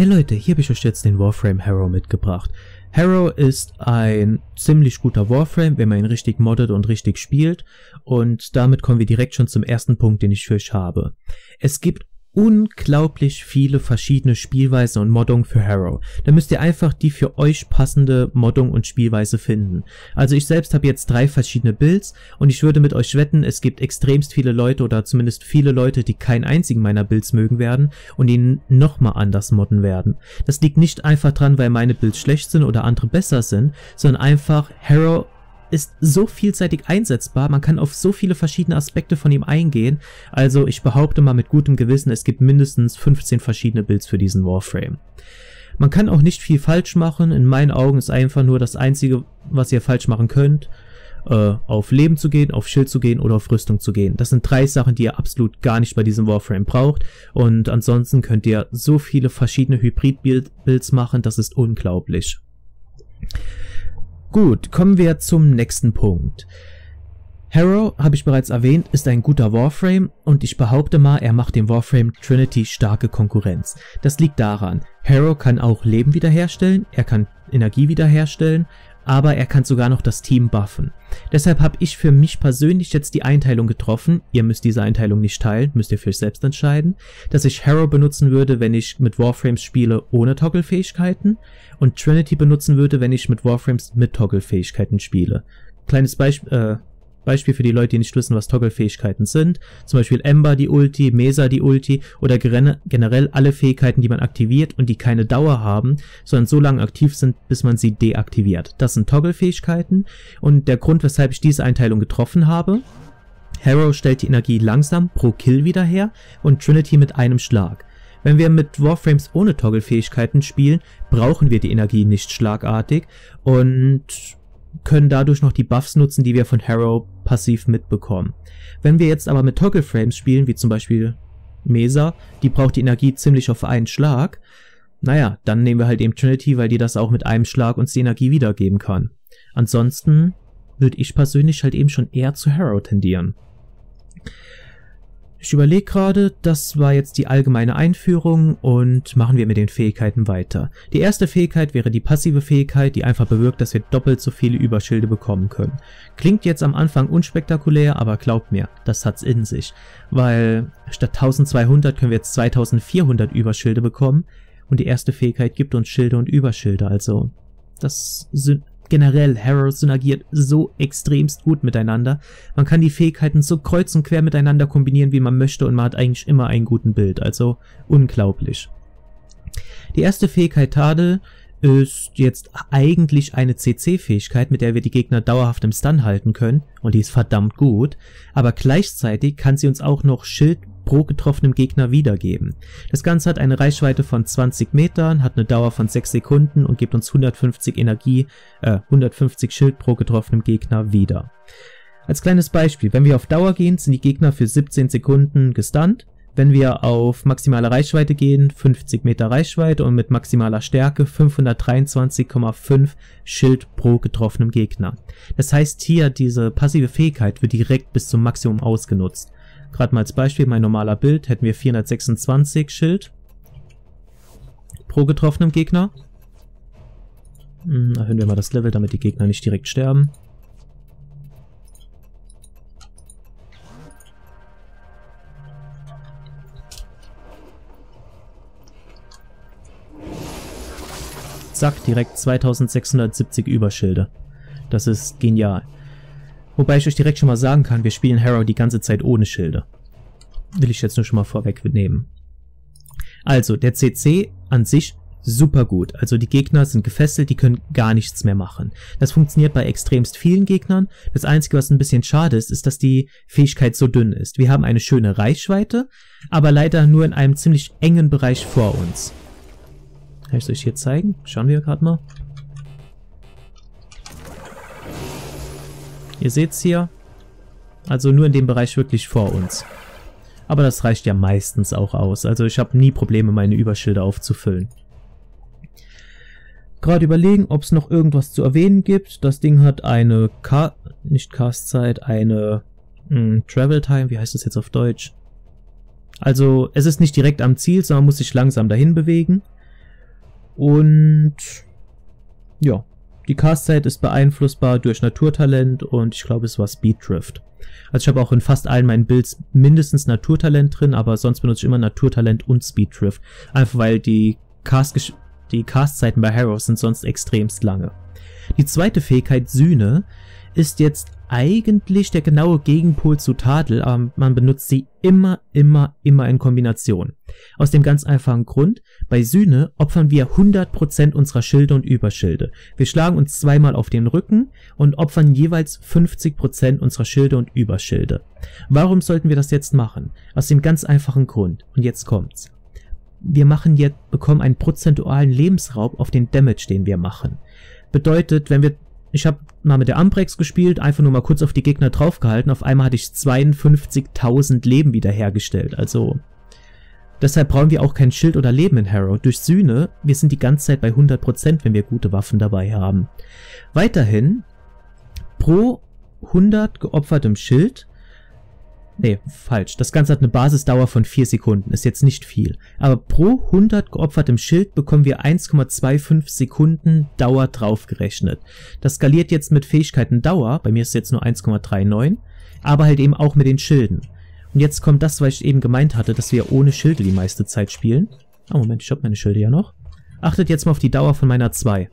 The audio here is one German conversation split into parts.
Hey Leute, hier habe ich euch jetzt den Warframe Harrow mitgebracht. Harrow ist ein ziemlich guter Warframe, wenn man ihn richtig moddet und richtig spielt. Und damit kommen wir direkt schon zum ersten Punkt, den ich für euch habe. Es gibt unglaublich viele verschiedene Spielweisen und Moddungen für Harrow. Da müsst ihr einfach die für euch passende Moddung und Spielweise finden. Also ich selbst habe jetzt 3 verschiedene Builds und ich würde mit euch wetten, es gibt extremst viele Leute oder zumindest viele Leute, die keinen einzigen meiner Builds mögen werden und ihn nochmal anders modden werden. Das liegt nicht einfach dran, weil meine Builds schlecht sind oder andere besser sind, sondern einfach Harrow ist so vielseitig einsetzbar, man kann auf so viele verschiedene Aspekte von ihm eingehen, also ich behaupte mal mit gutem Gewissen, es gibt mindestens 15 verschiedene Builds für diesen Warframe. Man kann auch nicht viel falsch machen, in meinen Augen ist einfach nur das Einzige, was ihr falsch machen könnt, auf Leben zu gehen, auf Schild zu gehen oder auf Rüstung zu gehen. Das sind 3 Sachen, die ihr absolut gar nicht bei diesem Warframe braucht und ansonsten könnt ihr so viele verschiedene Hybrid-Builds machen, das ist unglaublich. Gut, kommen wir zum nächsten Punkt. Harrow, habe ich bereits erwähnt, ist ein guter Warframe und ich behaupte mal, er macht dem Warframe Trinity starke Konkurrenz. Das liegt daran, Harrow kann auch Leben wiederherstellen, er kann Energie wiederherstellen, aber er kann sogar noch das Team buffen. Deshalb habe ich für mich persönlich jetzt die Einteilung getroffen, ihr müsst diese Einteilung nicht teilen, müsst ihr für euch selbst entscheiden, dass ich Harrow benutzen würde, wenn ich mit Warframes spiele ohne Toggle-Fähigkeiten und Trinity benutzen würde, wenn ich mit Warframes mit Toggle-Fähigkeiten spiele. Kleines Beispiel für die Leute, die nicht wissen, was Toggle-Fähigkeiten sind. Zum Beispiel Ember die Ulti, Mesa die Ulti oder generell alle Fähigkeiten, die man aktiviert und die keine Dauer haben, sondern so lange aktiv sind, bis man sie deaktiviert. Das sind Toggle-Fähigkeiten und der Grund, weshalb ich diese Einteilung getroffen habe: Harrow stellt die Energie langsam pro Kill wieder her und Trinity mit einem Schlag. Wenn wir mit Warframes ohne Toggle-Fähigkeiten spielen, brauchen wir die Energie nicht schlagartig und können dadurch noch die Buffs nutzen, die wir von Harrow passiv mitbekommen. Wenn wir jetzt aber mit Toggle-Frames spielen, wie zum Beispiel Mesa, die braucht die Energie ziemlich auf einen Schlag, naja, dann nehmen wir halt eben Trinity, weil die das auch mit einem Schlag uns die Energie wiedergeben kann. Ansonsten würde ich persönlich halt eben schon eher zu Harrow tendieren. Ich überlege gerade, das war jetzt die allgemeine Einführung und machen wir mit den Fähigkeiten weiter. Die erste Fähigkeit wäre die passive Fähigkeit, die einfach bewirkt, dass wir doppelt so viele Überschilde bekommen können. Klingt jetzt am Anfang unspektakulär, aber glaubt mir, das hat's in sich. Weil statt 1200 können wir jetzt 2400 Überschilde bekommen und die erste Fähigkeit gibt uns Schilde und Überschilde, also das sind generell, Harrow synergiert so extremst gut miteinander. Man kann die Fähigkeiten so kreuz und quer miteinander kombinieren, wie man möchte und man hat eigentlich immer einen guten Bild, also unglaublich. Die erste Fähigkeit Tadel ist jetzt eigentlich eine CC-Fähigkeit, mit der wir die Gegner dauerhaft im Stun halten können und die ist verdammt gut, aber gleichzeitig kann sie uns auch noch Schild pro getroffenem Gegner wiedergeben. Das Ganze hat eine Reichweite von 20 Metern, hat eine Dauer von 6 Sekunden und gibt uns 150 Schild pro getroffenem Gegner wieder. Als kleines Beispiel, wenn wir auf Dauer gehen, sind die Gegner für 17 Sekunden gestunt. Wenn wir auf maximale Reichweite gehen, 50 Meter Reichweite und mit maximaler Stärke 523,5 Schild pro getroffenem Gegner. Das heißt hier, diese passive Fähigkeit wird direkt bis zum Maximum ausgenutzt. Gerade mal als Beispiel, mein normaler Bild, hätten wir 426 Schild pro getroffenem Gegner. Erhöhen wir mal das Level, damit die Gegner nicht direkt sterben. Zack, direkt 2670 Überschilde. Das ist genial. Wobei ich euch direkt schon mal sagen kann, wir spielen Harrow die ganze Zeit ohne Schilde. Will ich jetzt nur schon mal vorwegnehmen. Also, der CC an sich super gut. Also die Gegner sind gefesselt, die können gar nichts mehr machen. Das funktioniert bei extremst vielen Gegnern. Das Einzige, was ein bisschen schade ist, ist, dass die Fähigkeit so dünn ist. Wir haben eine schöne Reichweite, aber leider nur in einem ziemlich engen Bereich vor uns. Kann ich es euch hier zeigen? Schauen wir gerade mal. Ihr seht es hier, also nur in dem Bereich wirklich vor uns. Aber das reicht ja meistens auch aus, also ich habe nie Probleme, meine Überschilde aufzufüllen. Gerade überlegen, ob es noch irgendwas zu erwähnen gibt. Das Ding hat eine Castzeit, eine Travel Time, wie heißt das jetzt auf Deutsch? Also es ist nicht direkt am Ziel, sondern muss sich langsam dahin bewegen. Und ja, die Castzeit ist beeinflussbar durch Naturtalent und ich glaube, es war Speeddrift. Also ich habe auch in fast allen meinen Builds mindestens Naturtalent drin, aber sonst benutze ich immer Naturtalent und Speeddrift. Einfach weil die Castzeiten bei Harrow sind sonst extremst lange. Die zweite Fähigkeit, Sühne, ist jetzt eigentlich der genaue Gegenpol zu Tadel, aber man benutzt sie immer in Kombination. Aus dem ganz einfachen Grund, bei Sühne opfern wir 100% unserer Schilde und Überschilde. Wir schlagen uns zweimal auf den Rücken und opfern jeweils 50% unserer Schilde und Überschilde. Warum sollten wir das jetzt machen? Aus dem ganz einfachen Grund. Und jetzt kommt's. Wir bekommen einen prozentualen Lebensraub auf den Damage, den wir machen. Bedeutet, ich habe mal mit der Ambrex gespielt, einfach nur mal kurz auf die Gegner draufgehalten, auf einmal hatte ich 52.000 Leben wiederhergestellt, also deshalb brauchen wir auch kein Schild oder Leben in Harrow. Durch Sühne, wir sind die ganze Zeit bei 100%, wenn wir gute Waffen dabei haben. Weiterhin, pro 100 geopfertem Schild, nee, falsch, das Ganze hat eine Basisdauer von 4 Sekunden, ist jetzt nicht viel, aber pro 100 geopfertem Schild bekommen wir 1,25 Sekunden Dauer draufgerechnet. Das skaliert jetzt mit Fähigkeiten Dauer, bei mir ist es jetzt nur 1,39, aber halt eben auch mit den Schilden. Und jetzt kommt das, was ich eben gemeint hatte, dass wir ohne Schilde die meiste Zeit spielen. Oh Moment, ich habe meine Schilde ja noch. Achtet jetzt mal auf die Dauer von meiner 2.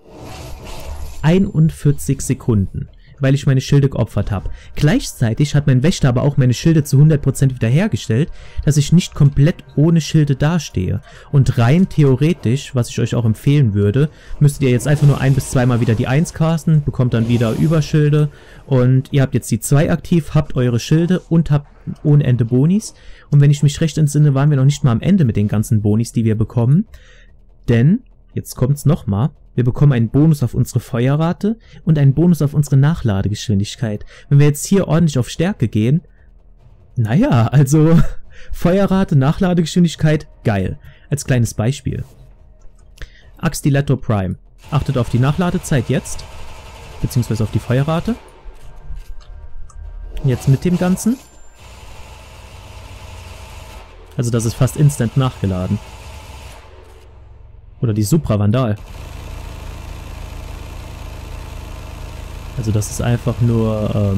41 Sekunden. Weil ich meine Schilde geopfert habe. Gleichzeitig hat mein Wächter aber auch meine Schilde zu 100% wiederhergestellt, dass ich nicht komplett ohne Schilde dastehe. Und rein theoretisch, was ich euch auch empfehlen würde, müsstet ihr jetzt einfach nur 1- bis 2-mal wieder die 1 casten, bekommt dann wieder Überschilde und ihr habt jetzt die 2 aktiv, habt eure Schilde und habt ohne Ende Bonis. Und wenn ich mich recht entsinne, waren wir noch nicht mal am Ende mit den ganzen Bonis, die wir bekommen. Denn, jetzt kommt's nochmal, wir bekommen einen Bonus auf unsere Feuerrate und einen Bonus auf unsere Nachladegeschwindigkeit. Wenn wir jetzt hier ordentlich auf Stärke gehen, naja, also Feuerrate, Nachladegeschwindigkeit, geil. Als kleines Beispiel. Axtilator Prime. Achtet auf die Nachladezeit jetzt, beziehungsweise auf die Feuerrate. Jetzt mit dem Ganzen. Also das ist fast instant nachgeladen. Oder die Supra Vandal. Also das ist einfach nur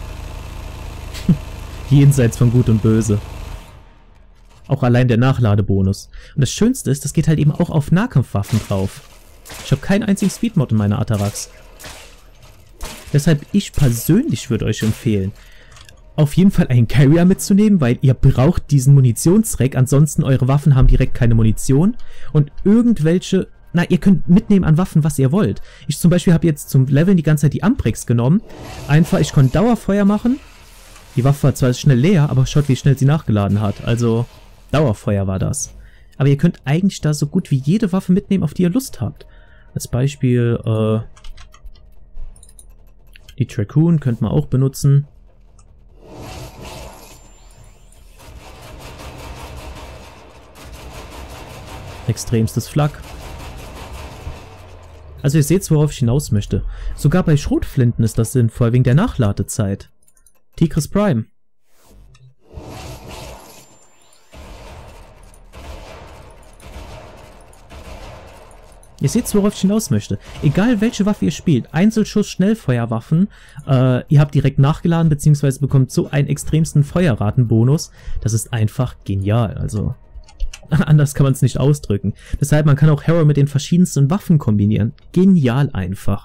jenseits von Gut und Böse. Auch allein der Nachladebonus. Und das Schönste ist, das geht halt eben auch auf Nahkampfwaffen drauf. Ich habe keinen einzigen Speedmod in meiner Atarax. Deshalb ich persönlich würde euch empfehlen, auf jeden Fall einen Carrier mitzunehmen, weil ihr braucht diesen Munitionsrack, ansonsten eure Waffen haben direkt keine Munition. Und irgendwelche... Na, ihr könnt mitnehmen an Waffen, was ihr wollt. Ich zum Beispiel habe jetzt zum Leveln die ganze Zeit die Ambrex genommen. Einfach, ich konnte Dauerfeuer machen. Die Waffe war zwar schnell leer, aber schaut, wie schnell sie nachgeladen hat. Also, Dauerfeuer war das. Aber ihr könnt eigentlich da so gut wie jede Waffe mitnehmen, auf die ihr Lust habt. Als Beispiel, die Dracoon könnt man auch benutzen. Extremstes Flak. Also ihr seht, worauf ich hinaus möchte. Sogar bei Schrotflinten ist das sinnvoll, wegen der Nachladezeit. Tigris Prime. Ihr seht, worauf ich hinaus möchte. Egal welche Waffe ihr spielt, Einzelschuss, Schnellfeuerwaffen, ihr habt direkt nachgeladen, beziehungsweise bekommt so einen extremsten Feuerratenbonus. Das ist einfach genial, also... Anders kann man es nicht ausdrücken. Deshalb, man kann auch Harrow mit den verschiedensten Waffen kombinieren. Genial einfach.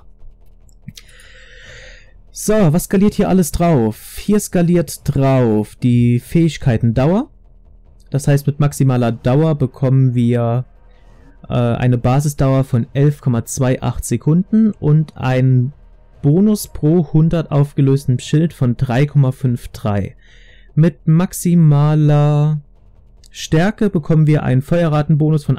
So, was skaliert hier alles drauf? Hier skaliert drauf die Fähigkeiten Dauer. Das heißt, mit maximaler Dauer bekommen wir eine Basisdauer von 11,28 Sekunden und einen Bonus pro 100 aufgelöstem Schild von 3,53. Mit maximaler Stärke bekommen wir einen Feuerratenbonus von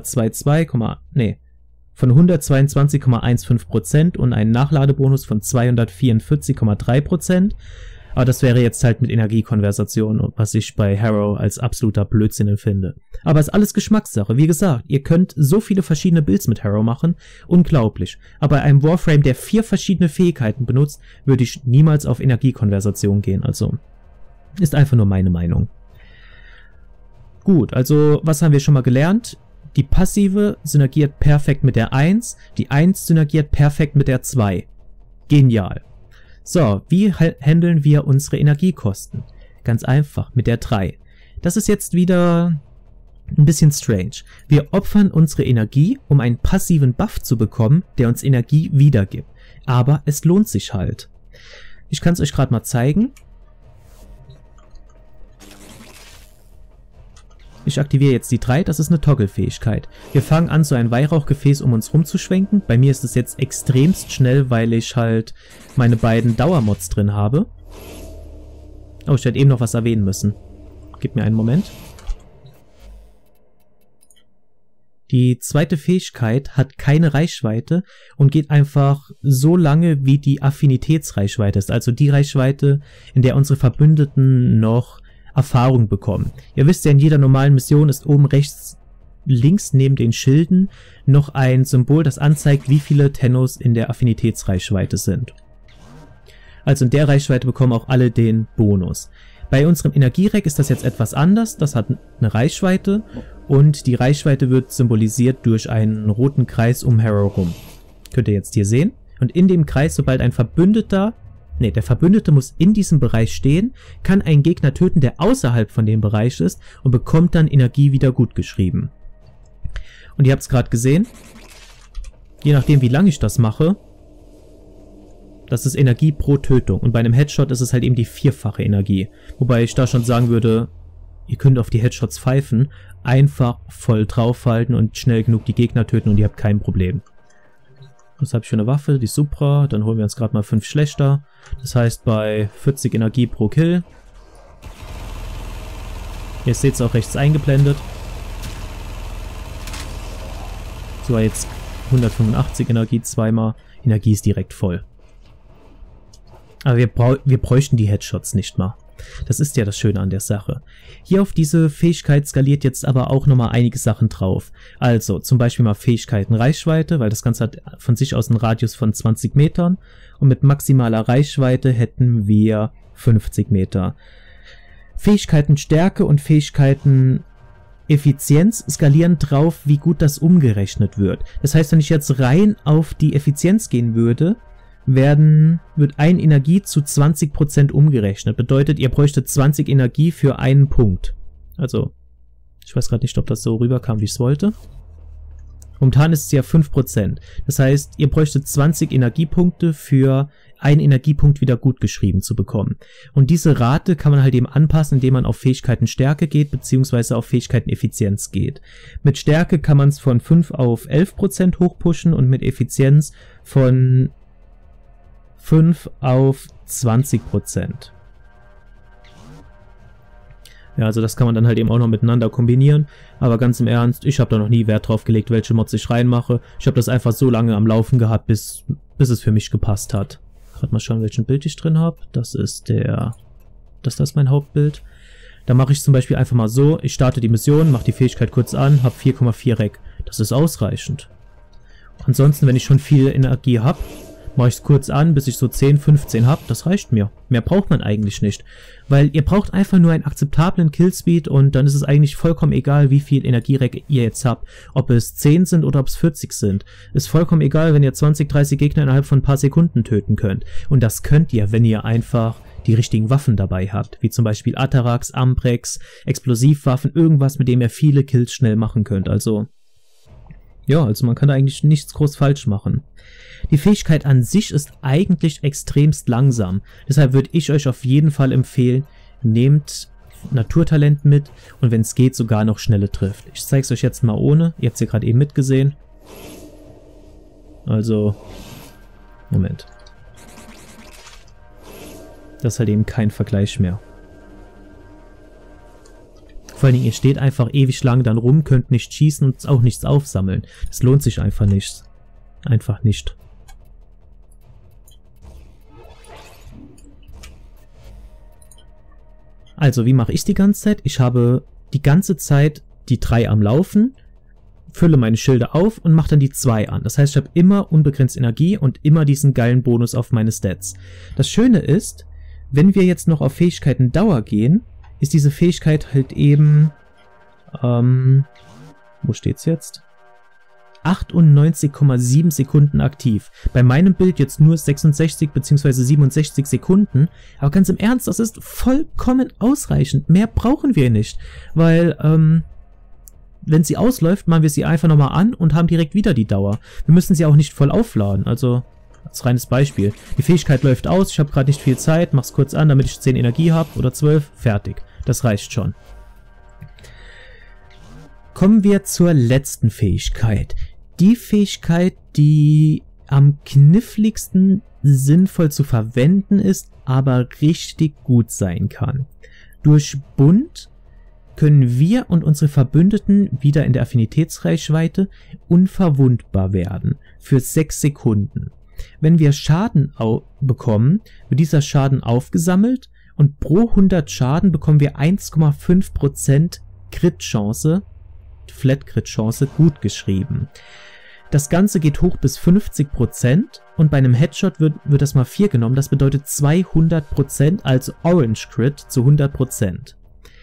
122,15% und einen Nachladebonus von 244,3%. Aber das wäre jetzt halt mit Energiekonversation, was ich bei Harrow als absoluter Blödsinn empfinde. Aber es ist alles Geschmackssache. Wie gesagt, ihr könnt so viele verschiedene Builds mit Harrow machen. Unglaublich. Aber bei einem Warframe, der 4 verschiedene Fähigkeiten benutzt, würde ich niemals auf Energiekonversation gehen. Also, ist einfach nur meine Meinung. Gut, also was haben wir schon mal gelernt? die passive synergiert perfekt mit der 1, die 1 synergiert perfekt mit der 2. Genial. So, wie handeln wir unsere Energiekosten? Ganz einfach, mit der 3. Das ist jetzt wieder ein bisschen strange. Wir opfern unsere Energie, um einen passiven Buff zu bekommen, der uns Energie wiedergibt. Aber es lohnt sich halt. Ich kann es euch gerade mal zeigen. Ich aktiviere jetzt die 3, das ist eine Toggle-Fähigkeit. Wir fangen an, so ein Weihrauchgefäß um uns rumzuschwenken. Bei mir ist es jetzt extremst schnell, weil ich halt meine beiden Dauermods drin habe. Oh, ich hätte eben noch was erwähnen müssen. Gib mir einen Moment. Die zweite Fähigkeit hat keine Reichweite und geht einfach so lange, wie die Affinitätsreichweite ist. Also die Reichweite, in der unsere Verbündeten noch Erfahrung bekommen. Ihr wisst ja, in jeder normalen Mission ist oben rechts, links neben den Schilden noch ein Symbol, das anzeigt, wie viele Tennos in der Affinitätsreichweite sind. Also in der Reichweite bekommen auch alle den Bonus. Bei unserem Energiereck ist das jetzt etwas anders. Das hat eine Reichweite und die Reichweite wird symbolisiert durch einen roten Kreis um Harrow rum. Könnt ihr jetzt hier sehen. Und in dem Kreis, sobald ein Verbündeter, der Verbündete muss in diesem Bereich stehen, kann einen Gegner töten, der außerhalb von dem Bereich ist und bekommt dann Energie wieder gut geschrieben. Und ihr habt es gerade gesehen, je nachdem wie lange ich das mache, das ist Energie pro Tötung. Und bei einem Headshot ist es halt eben die 4-fache Energie. Wobei ich da schon sagen würde, ihr könnt auf die Headshots pfeifen, einfach voll draufhalten und schnell genug die Gegner töten und ihr habt kein Problem. Was habe ich für eine Waffe? Die Supra. Dann holen wir uns gerade mal 5 schlechter. Das heißt bei 40 Energie pro Kill. Ihr seht es auch rechts eingeblendet. So, jetzt 185 Energie zweimal. Energie ist direkt voll. Aber wir bräuchten die Headshots nicht mal. Das ist ja das Schöne an der Sache. Hier auf diese Fähigkeit skaliert jetzt aber auch nochmal einige Sachen drauf. Also zum Beispiel mal Fähigkeiten Reichweite, weil das Ganze hat von sich aus einen Radius von 20 Metern. Und mit maximaler Reichweite hätten wir 50 Meter. Fähigkeiten Stärke und Fähigkeiten Effizienz skalieren drauf, wie gut das umgerechnet wird. Das heißt, wenn ich jetzt rein auf die Effizienz gehen würde, wird ein Energie zu 20% umgerechnet. Bedeutet, ihr bräuchtet 20 Energie für einen Punkt. Also, ich weiß gerade nicht, ob das so rüberkam, wie ich es wollte. Momentan ist es ja 5%. Das heißt, ihr bräuchtet 20 Energiepunkte für einen Energiepunkt wieder gut geschrieben zu bekommen. Und diese Rate kann man halt eben anpassen, indem man auf Fähigkeiten Stärke geht, beziehungsweise auf Fähigkeiten Effizienz geht. Mit Stärke kann man es von 5 auf 11% hochpushen und mit Effizienz von 5 auf 20%. Ja, also das kann man dann halt eben auch noch miteinander kombinieren. Aber ganz im Ernst, ich habe da noch nie Wert drauf gelegt, welche Mods ich reinmache. Ich habe das einfach so lange am Laufen gehabt, bis es für mich gepasst hat. Gerade mal schauen, welchen Bild ich drin habe. Das ist mein Hauptbild. Da mache ich zum Beispiel einfach mal so, ich starte die Mission, mache die Fähigkeit kurz an, habe 4,4 Rec. Das ist ausreichend. Ansonsten, wenn ich schon viel Energie habe, mache ich es kurz an, bis ich so 10, 15 habe. Das reicht mir. Mehr braucht man eigentlich nicht. Weil ihr braucht einfach nur einen akzeptablen Killspeed und dann ist es eigentlich vollkommen egal, wie viel Energiereck ihr jetzt habt. Ob es 10 sind oder ob es 40 sind. Ist vollkommen egal, wenn ihr 20, 30 Gegner innerhalb von ein paar Sekunden töten könnt. Und das könnt ihr, wenn ihr einfach die richtigen Waffen dabei habt. Wie zum Beispiel Atarax, Ambrex, Explosivwaffen, irgendwas, mit dem ihr viele Kills schnell machen könnt. Also, ja, man kann da eigentlich nichts groß falsch machen. Die Fähigkeit an sich ist eigentlich extremst langsam. Deshalb würde ich euch auf jeden Fall empfehlen, nehmt Naturtalent mit und wenn es geht, sogar noch schnelle Trifft. Ich zeige es euch jetzt mal ohne. Ihr habt es ja gerade eben mitgesehen. Also, Moment. Das ist halt eben kein Vergleich mehr. Vor allen Dingen, ihr steht einfach ewig lang dann rum, könnt nicht schießen und auch nichts aufsammeln. Das lohnt sich einfach nicht. Einfach nicht. Also, wie mache ich die ganze Zeit? Ich habe die ganze Zeit die 3 am Laufen, fülle meine Schilde auf und mache dann die 2 an. Das heißt, ich habe immer unbegrenzt Energie und immer diesen geilen Bonus auf meine Stats. Das Schöne ist, wenn wir jetzt noch auf Fähigkeiten Dauer gehen, ist diese Fähigkeit halt eben Wo steht's jetzt? 98,7 Sekunden aktiv. Bei meinem Bild jetzt nur 66 bzw. 67 Sekunden. Aber ganz im Ernst, das ist vollkommen ausreichend. Mehr brauchen wir nicht. Weil, wenn sie ausläuft, machen wir sie einfach nochmal an und haben direkt wieder die Dauer. Wir müssen sie auch nicht voll aufladen. Also, als reines Beispiel. Die Fähigkeit läuft aus, ich habe gerade nicht viel Zeit, mach's kurz an, damit ich 10 Energie habe oder 12. Fertig. Das reicht schon. Kommen wir zur letzten Fähigkeit. Die Fähigkeit, die am kniffligsten sinnvoll zu verwenden ist, aber richtig gut sein kann. Durch Bund können wir und unsere Verbündeten wieder in der Affinitätsreichweite unverwundbar werden. Für 6 Sekunden. Wenn wir Schaden bekommen, wird dieser Schaden aufgesammelt und pro 100 Schaden bekommen wir 1,5% Crit-Chance, Flat-Crit-Chance, gut geschrieben. Das Ganze geht hoch bis 50% und bei einem Headshot wird das mal 4 genommen. Das bedeutet 200% als Orange Crit zu 100%.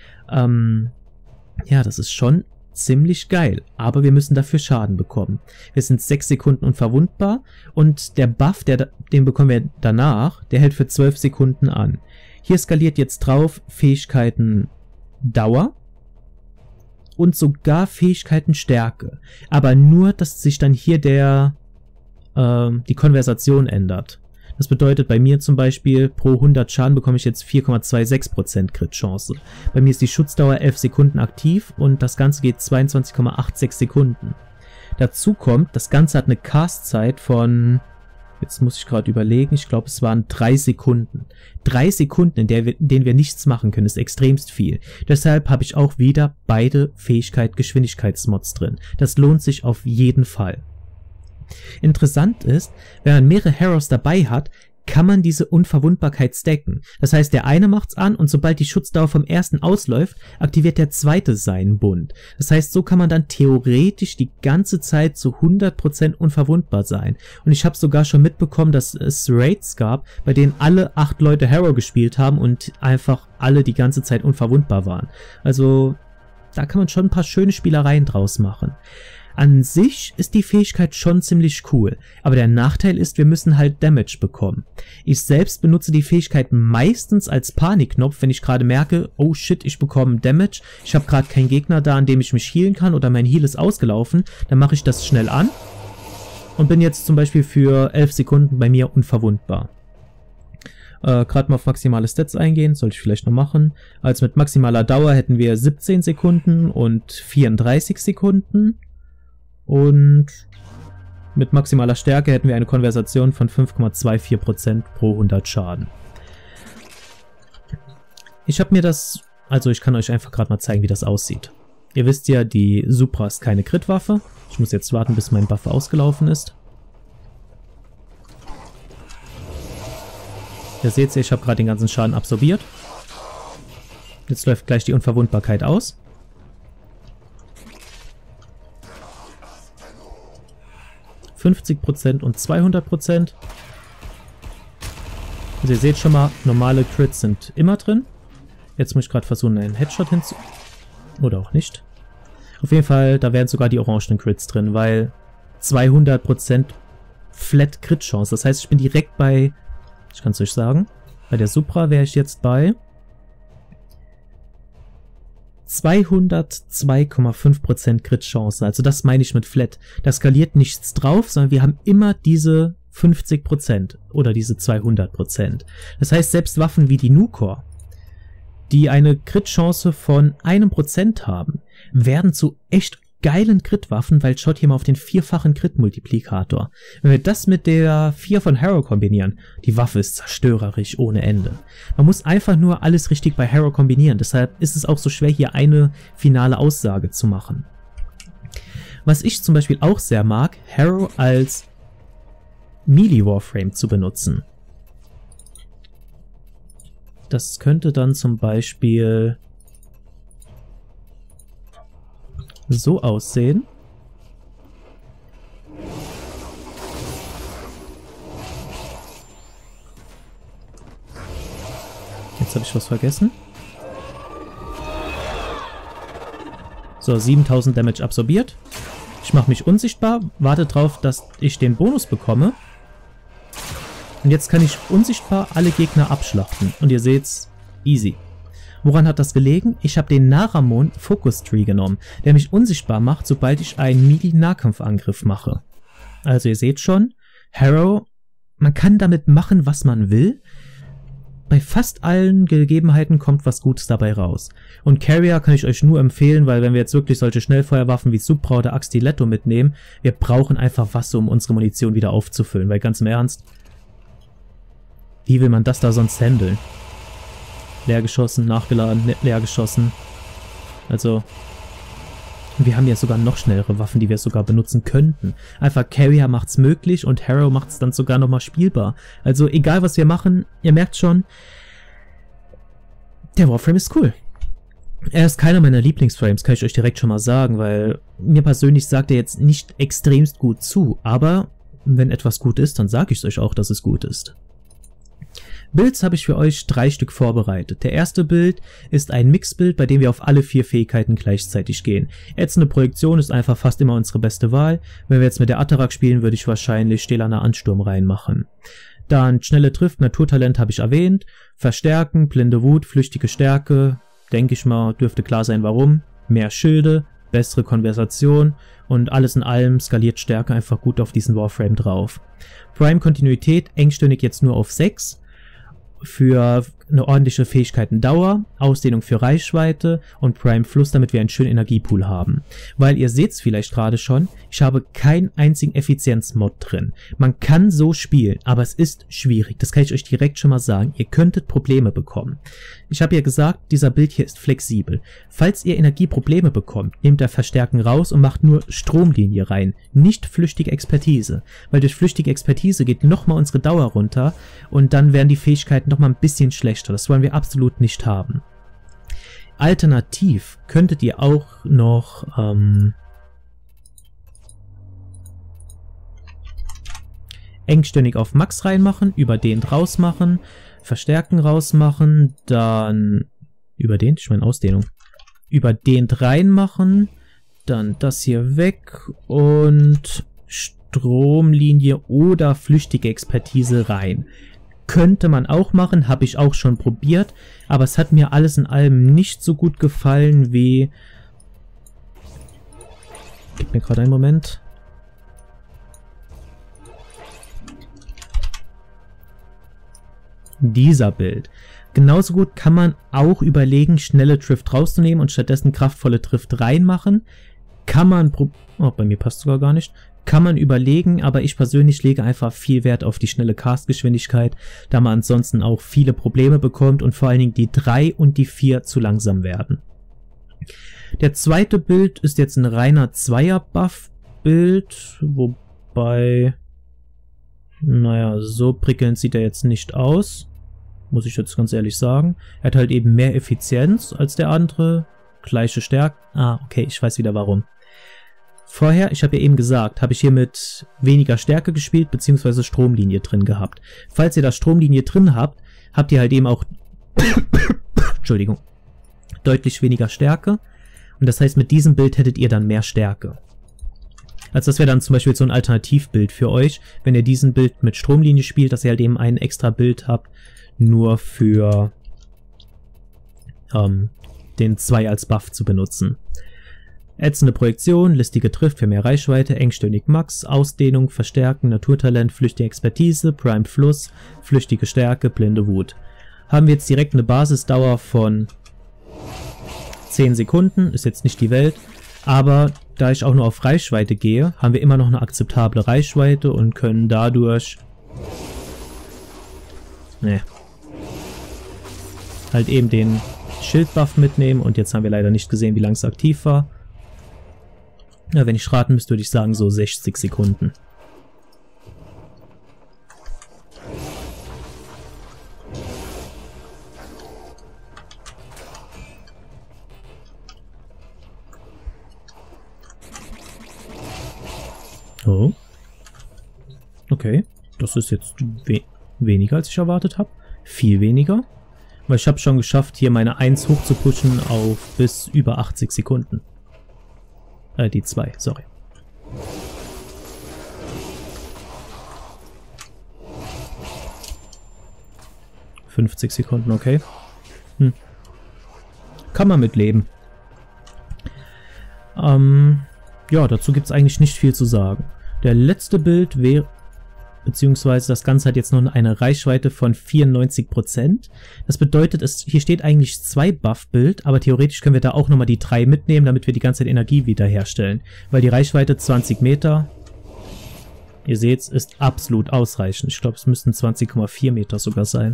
Ja, das ist schon ziemlich geil, aber wir müssen dafür Schaden bekommen. Wir sind 6 Sekunden unverwundbar und der Buff, den bekommen wir danach, der hält für 12 Sekunden an. Hier skaliert jetzt drauf Fähigkeiten Dauer und sogar Fähigkeiten Stärke. Aber nur, dass sich dann hier die Konversation ändert. Das bedeutet bei mir zum Beispiel, pro 100 Schaden bekomme ich jetzt 4,26% Crit-Chance. Bei mir ist die Schutzdauer 11 Sekunden aktiv und das Ganze geht 22,86 Sekunden. Dazu kommt, das Ganze hat eine Castzeit von, jetzt muss ich gerade überlegen, ich glaube es waren 3 Sekunden. 3 Sekunden, in denen wir nichts machen können, ist extremst viel. Deshalb habe ich auch wieder beide Fähigkeit-Geschwindigkeitsmods drin. Das lohnt sich auf jeden Fall. Interessant ist, wenn man mehrere Heroes dabei hat, kann man diese Unverwundbarkeit stacken. Das heißt, der eine macht's an und sobald die Schutzdauer vom ersten ausläuft, aktiviert der zweite seinen Bund. Das heißt, so kann man dann theoretisch die ganze Zeit zu 100% unverwundbar sein. Und ich habe sogar schon mitbekommen, dass es Raids gab, bei denen alle 8 Leute Hero gespielt haben und einfach alle die ganze Zeit unverwundbar waren. Also, da kann man schon ein paar schöne Spielereien draus machen. An sich ist die Fähigkeit schon ziemlich cool, aber der Nachteil ist, wir müssen halt Damage bekommen. Ich selbst benutze die Fähigkeit meistens als Panikknopf, wenn ich gerade merke, oh shit, ich bekomme Damage, ich habe gerade keinen Gegner da, an dem ich mich healen kann oder mein Heal ist ausgelaufen, dann mache ich das schnell an und bin jetzt zum Beispiel für 11 Sekunden bei mir unverwundbar. Gerade mal auf maximale Stats eingehen, sollte ich vielleicht noch machen. Also mit maximaler Dauer hätten wir 17 Sekunden und 34 Sekunden. Und mit maximaler Stärke hätten wir eine Konversation von 5,24% pro 100 Schaden. Ich habe mir das, also ich kann euch einfach gerade mal zeigen, wie das aussieht. Ihr wisst ja, die Supra ist keine Crit-Waffe. Ich muss jetzt warten, bis mein Buff ausgelaufen ist. Ihr seht, ich habe gerade den ganzen Schaden absorbiert. Jetzt läuft gleich die Unverwundbarkeit aus. %, und 200%. Also ihr seht schon mal, normale Crits sind immer drin. Jetzt muss ich gerade versuchen, einen Headshot hinzu... Oder auch nicht. Auf jeden Fall, da wären sogar die orangenen Crits drin, weil 200% Flat Crit Chance. Das heißt, ich bin direkt bei... Ich kann es euch sagen. Bei der Supra wäre ich jetzt bei 202,5% Crit-Chance, also das meine ich mit Flat. Da skaliert nichts drauf, sondern wir haben immer diese 50% oder diese 200%. Das heißt, selbst Waffen wie die Nukor, die eine Crit-Chance von 1% haben, werden zu echt geilen Crit-Waffen, weil schaut hier mal auf den 4-fachen Crit-Multiplikator. Wenn wir das mit der 4 von Harrow kombinieren, die Waffe ist zerstörerisch ohne Ende. Man muss einfach nur alles richtig bei Harrow kombinieren, deshalb ist es auch so schwer, hier eine finale Aussage zu machen. Was ich zum Beispiel auch sehr mag, Harrow als Melee-Warframe zu benutzen. Das könnte dann zum Beispiel so aussehen. Jetzt habe ich was vergessen. So, 7000 Damage absorbiert. Ich mache mich unsichtbar, warte drauf, dass ich den Bonus bekomme. Und jetzt kann ich unsichtbar alle Gegner abschlachten. Und ihr seht's, easy. Woran hat das gelegen? Ich habe den Naramon Focus Tree genommen, der mich unsichtbar macht, sobald ich einen Melee-Nahkampfangriff mache. Also ihr seht schon, Harrow, man kann damit machen, was man will. Bei fast allen Gegebenheiten kommt was Gutes dabei raus. Und Carrier kann ich euch nur empfehlen, weil wenn wir jetzt wirklich solche Schnellfeuerwaffen wie Supra oder Axtiletto mitnehmen, wir brauchen einfach Wasser, um unsere Munition wieder aufzufüllen. Weil ganz im Ernst, wie will man das da sonst handeln? Leer geschossen, nachgeladen, leer geschossen. Also, wir haben ja sogar noch schnellere Waffen, die wir sogar benutzen könnten. Einfach Carrier macht's möglich und Harrow macht's dann sogar nochmal spielbar. Also egal was wir machen, ihr merkt schon, der Warframe ist cool. Er ist keiner meiner Lieblingsframes, kann ich euch direkt schon mal sagen, weil mir persönlich sagt er jetzt nicht extremst gut zu, aber wenn etwas gut ist, dann sage ich euch auch, dass es gut ist. Builds habe ich für euch 3 Stück vorbereitet. Der erste Bild ist ein Mix-Bild, bei dem wir auf alle 4 Fähigkeiten gleichzeitig gehen. Ätzende Projektion ist einfach fast immer unsere beste Wahl. Wenn wir jetzt mit der Atarak spielen, würde ich wahrscheinlich Stählerner Ansturm reinmachen. Dann schnelle Trifft, Naturtalent habe ich erwähnt. Verstärken, blinde Wut, flüchtige Stärke. Denke ich mal, dürfte klar sein warum. Mehr Schilde, bessere Konversation und alles in allem skaliert Stärke einfach gut auf diesen Warframe drauf. Prime-Kontinuität, engstirnig jetzt nur auf 6. Für eine ordentliche Fähigkeitendauer, Ausdehnung für Reichweite und Prime Fluss, damit wir einen schönen Energiepool haben. Weil ihr seht es vielleicht gerade schon, ich habe keinen einzigen Effizienzmod drin. Man kann so spielen, aber es ist schwierig. Das kann ich euch direkt schon mal sagen. Ihr könntet Probleme bekommen. Ich habe ja gesagt, dieser Bild hier ist flexibel. Falls ihr Energieprobleme bekommt, nehmt der Verstärken raus und macht nur Stromlinie rein. Nicht flüchtige Expertise. Weil durch flüchtige Expertise geht nochmal unsere Dauer runter und dann werden die Fähigkeiten nochmal ein bisschen schlechter. Das wollen wir absolut nicht haben. Alternativ könntet ihr auch noch engstirnig auf Max reinmachen, überdehnt rausmachen, verstärken rausmachen, dann überdehnt, ich meine Ausdehnung, überdehnt reinmachen, dann das hier weg und Stromlinie oder flüchtige Expertise rein. Könnte man auch machen, habe ich auch schon probiert, aber es hat mir alles in allem nicht so gut gefallen wie... Gib mir gerade einen Moment. Dieser Bild. Genauso gut kann man auch überlegen, schnelle Drift rauszunehmen und stattdessen kraftvolle Drift reinmachen. Kann man... Oh, bei mir passt sogar gar nicht. Kann man überlegen, aber ich persönlich lege einfach viel Wert auf die schnelle Castgeschwindigkeit, da man ansonsten auch viele Probleme bekommt und vor allen Dingen die 3 und die 4 zu langsam werden. Der zweite Bild ist jetzt ein reiner Zweier-Buff-Bild, wobei, naja, so prickelnd sieht er jetzt nicht aus, muss ich jetzt ganz ehrlich sagen. Er hat halt eben mehr Effizienz als der andere, gleiche Stärke. Ah, okay, ich weiß wieder warum. Vorher, ich habe ja eben gesagt, habe ich hier mit weniger Stärke gespielt, beziehungsweise Stromlinie drin gehabt. Falls ihr da Stromlinie drin habt, habt ihr halt eben auch Entschuldigung, deutlich weniger Stärke. Und das heißt, mit diesem Bild hättet ihr dann mehr Stärke. Also das wäre dann zum Beispiel so ein Alternativbild für euch, wenn ihr diesen Bild mit Stromlinie spielt, dass ihr halt eben ein extra Bild habt, nur für den 2 als Buff zu benutzen. Ätzende Projektion, listige Drift für mehr Reichweite, engstirnig Max, Ausdehnung, Verstärken, Naturtalent, flüchtige Expertise, Prime Fluss, flüchtige Stärke, blinde Wut. Haben wir jetzt direkt eine Basisdauer von 10 Sekunden, ist jetzt nicht die Welt, aber da ich auch nur auf Reichweite gehe, haben wir immer noch eine akzeptable Reichweite und können dadurch halt eben den Schildbuff mitnehmen und jetzt haben wir leider nicht gesehen, wie lange es aktiv war. Ja, wenn ich raten müsste, würde ich sagen so 60 Sekunden. Oh. Okay, das ist jetzt weniger, als ich erwartet habe. Viel weniger. Weil ich habe schon geschafft, hier meine 1 hochzupushen auf bis über 80 Sekunden. Die 2, sorry. ...50 Sekunden, okay. Kann man mitleben. Ja, dazu gibt es eigentlich nicht viel zu sagen. Der letzte Bild wäre... Beziehungsweise das Ganze hat jetzt noch eine Reichweite von 94%. Das bedeutet, hier steht eigentlich 2 Buff-Bild, aber theoretisch können wir da auch nochmal die 3 mitnehmen, damit wir die ganze Zeit Energie wiederherstellen. Weil die Reichweite 20 Meter, ihr seht, ist absolut ausreichend. Ich glaube, es müssten 20,4 Meter sogar sein.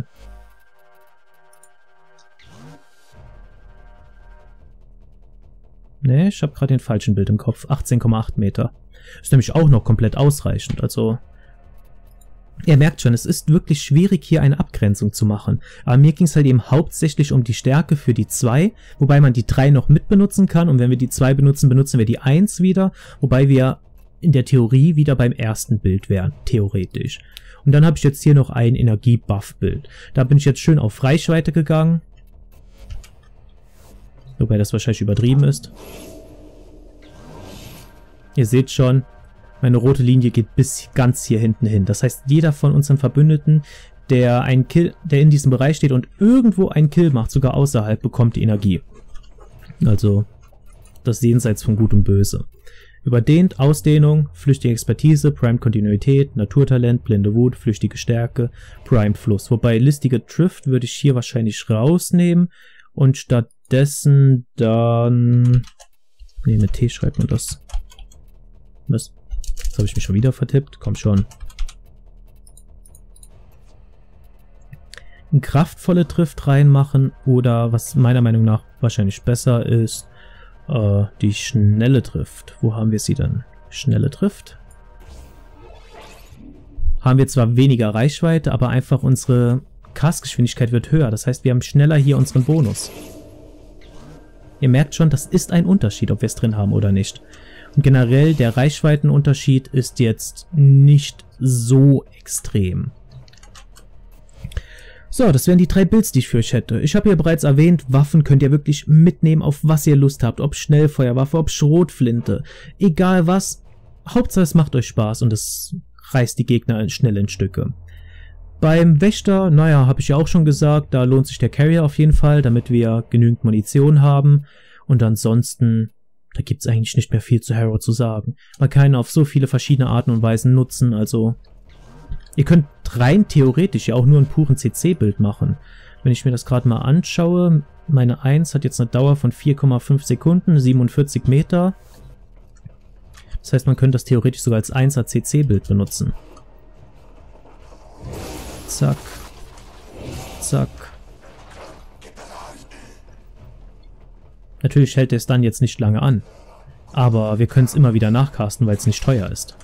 Ne, ich habe gerade den falschen Bild im Kopf. 18,8 Meter. Ist nämlich auch noch komplett ausreichend, also... Ihr merkt schon, es ist wirklich schwierig, hier eine Abgrenzung zu machen. Aber mir ging es halt eben hauptsächlich um die Stärke für die 2, wobei man die 3 noch mitbenutzen kann. Und wenn wir die 2 benutzen, benutzen wir die 1 wieder, wobei wir in der Theorie wieder beim ersten Bild wären, theoretisch. Und dann habe ich jetzt hier noch ein Energie-Buff-Bild. Da bin ich jetzt schön auf Reichweite gegangen. Wobei das wahrscheinlich übertrieben ist. Ihr seht schon, meine rote Linie geht bis ganz hier hinten hin. Das heißt, jeder von unseren Verbündeten, der in diesem Bereich steht und irgendwo einen Kill macht, sogar außerhalb, bekommt die Energie. Also, das Jenseits von Gut und Böse. Überdehnt, Ausdehnung, flüchtige Expertise, Prime Kontinuität, Naturtalent, blinde Wut, flüchtige Stärke, Prime Fluss. Wobei listige Drift würde ich hier wahrscheinlich rausnehmen und stattdessen dann... Ne, mit T schreibt man das. Was? Jetzt habe ich mich schon wieder vertippt. Komm schon. Eine kraftvolle Drift reinmachen oder was meiner Meinung nach wahrscheinlich besser ist, die schnelle Drift. Wo haben wir sie dann? Schnelle Drift. Haben wir zwar weniger Reichweite, aber einfach unsere Castgeschwindigkeit wird höher. Das heißt, wir haben schneller hier unseren Bonus. Ihr merkt schon, das ist ein Unterschied, ob wir es drin haben oder nicht. Und generell, der Reichweitenunterschied ist jetzt nicht so extrem. So, das wären die 3 Builds, die ich für euch hätte. Ich habe hier bereits erwähnt, Waffen könnt ihr wirklich mitnehmen, auf was ihr Lust habt. Ob Schnellfeuerwaffe, ob Schrotflinte. Egal was. Hauptsache es macht euch Spaß und es reißt die Gegner schnell in Stücke. Beim Wächter, naja, habe ich ja auch schon gesagt, da lohnt sich der Carrier auf jeden Fall, damit wir genügend Munition haben. Und ansonsten... Da gibt es eigentlich nicht mehr viel zu Harrow zu sagen. Man kann ihn auf so viele verschiedene Arten und Weisen nutzen, also... Ihr könnt rein theoretisch ja auch nur einen puren CC-Bild machen. Wenn ich mir das gerade mal anschaue, meine 1 hat jetzt eine Dauer von 4,5 Sekunden, 47 Meter. Das heißt, man könnte das theoretisch sogar als 1er CC-Bild benutzen. Zack. Zack. Natürlich hält es dann jetzt nicht lange an, aber wir können es immer wieder nachcasten, weil es nicht teuer ist.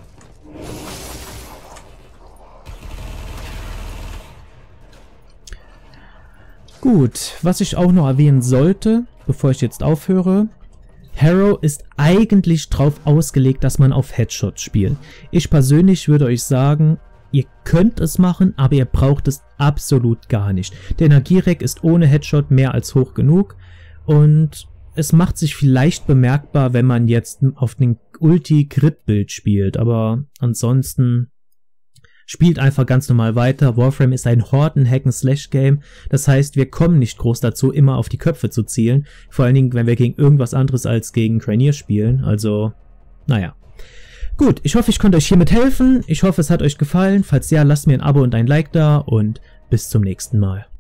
Gut, was ich auch noch erwähnen sollte, bevor ich jetzt aufhöre, Harrow ist eigentlich drauf ausgelegt, dass man auf Headshot spielt. Ich persönlich würde euch sagen, ihr könnt es machen, aber ihr braucht es absolut gar nicht. Der Energierack ist ohne Headshot mehr als hoch genug. Und es macht sich vielleicht bemerkbar, wenn man jetzt auf den Ulti-Crit-Bild spielt, aber ansonsten spielt einfach ganz normal weiter. Warframe ist ein Horden-Hack-and-Slash-Game, das heißt, wir kommen nicht groß dazu, immer auf die Köpfe zu zielen, vor allen Dingen, wenn wir gegen irgendwas anderes als gegen Cranier spielen, also, naja. Gut, ich hoffe, ich konnte euch hiermit helfen, ich hoffe, es hat euch gefallen, falls ja, lasst mir ein Abo und ein Like da und bis zum nächsten Mal.